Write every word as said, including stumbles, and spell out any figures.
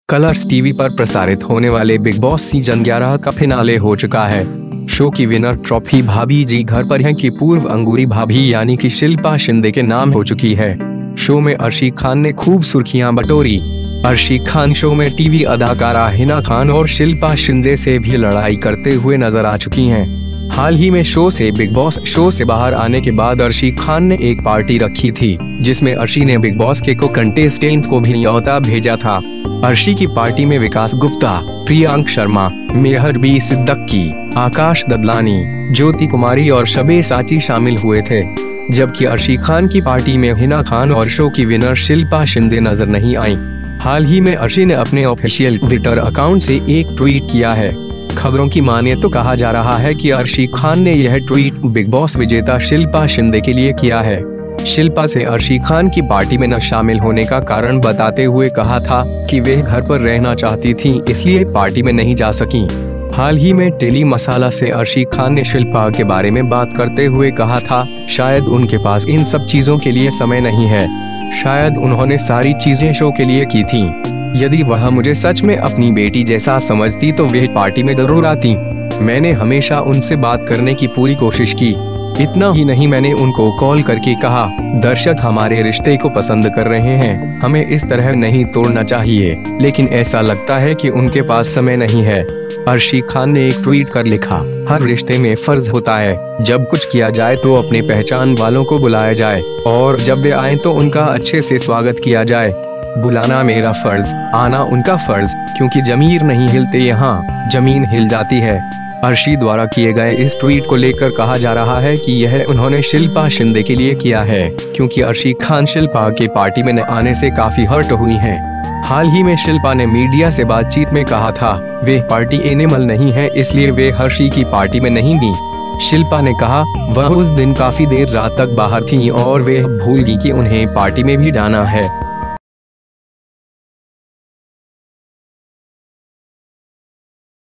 Colors TV पर प्रसारित होने वाले बिग बॉस सीजन ग्यारह का फिनाले हो चुका है। शो की विनर ट्रॉफी भाभी जी घर पर हैं की पूर्व अंगूरी भाभी यानी कि शिल्पा शिंदे के नाम हो चुकी है। शो में अर्शी खान ने खूब सुर्खियां बटोरी। अर्शी खान शो में टीवी अदाकारा हिना खान और शिल्पा शिंदे से भी लड़ाई करते हुए नजर आ चुकी हैं। हाल ही में शो से बिग बॉस शो से बाहर आने के बाद अर्शी खान ने एक पार्टी रखी थी, जिसमें अर्शी ने बिग बॉस के को कंटेस्टेंट को भी न्योता भेजा था। अर्शी की पार्टी में विकास गुप्ता, प्रियांक शर्मा, मेहर बी सिद्दकी, आकाश ददलानी, ज्योति कुमारी और शबे साची शामिल हुए थे, जबकि अर्शी खान की पार्टी में हिना खान और शो की विनर शिल्पा शिंदे नजर नहीं आई। हाल ही में अर्शी ने अपने ऑफिशियल ट्विटर अकाउंट से एक ट्वीट किया है। खबरों की माने तो कहा जा रहा है कि अर्शी खान ने यह ट्वीट बिग बॉस विजेता शिल्पा शिंदे के लिए किया है। शिल्पा से अर्शी खान की पार्टी में न शामिल होने का कारण बताते हुए कहा था कि वे घर पर रहना चाहती थीं, इसलिए पार्टी में नहीं जा सकीं। हाल ही में टेली मसाला से अर्शी खान ने शिल्पा के बारे में बात करते हुए कहा था, शायद उनके पास इन सब चीजों के लिए समय नहीं है, शायद उन्होंने सारी चीजें शो के लिए की थी। यदि वह मुझे सच में अपनी बेटी जैसा समझती तो वे पार्टी में जरूर आती। मैंने हमेशा उनसे बात करने की पूरी कोशिश की। इतना ही नहीं, मैंने उनको कॉल करके कहा, दर्शक हमारे रिश्ते को पसंद कर रहे हैं, हमें इस तरह नहीं तोड़ना चाहिए, लेकिन ऐसा लगता है कि उनके पास समय नहीं है। अर्शी खान ने एक ट्वीट कर लिखा, हर रिश्ते में फर्ज होता है, जब कुछ किया जाए तो अपने पहचान वालों को बुलाया जाए और जब वे आए तो उनका अच्छे से स्वागत किया जाए। बुलाना मेरा फर्ज, आना उनका फर्ज, क्योंकि जमीर नहीं हिलते यहाँ जमीन हिल जाती है। अर्शी द्वारा किए गए इस ट्वीट को लेकर कहा जा रहा है कि यह उन्होंने शिल्पा शिंदे के लिए किया है, क्योंकि अर्शी खान शिल्पा के पार्टी में न आने से काफी हर्ट हुई हैं। हाल ही में शिल्पा ने मीडिया से बातचीत में कहा था, वे पार्टी एनिमल नहीं है, इसलिए वे अर्शी की पार्टी में नहीं गईं। शिल्पा ने कहा, वह उस दिन काफी देर रात तक बाहर थीं और वे भूल गईं कि उन्हें पार्टी में भी जाना है।